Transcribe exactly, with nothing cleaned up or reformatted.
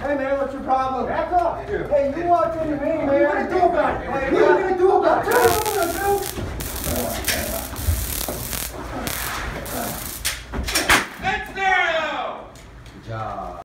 Hey man, what's your problem? Back off. Hey, you walked in the ring, man. What are you gonna do about it? Hey, What are you gonna do about it?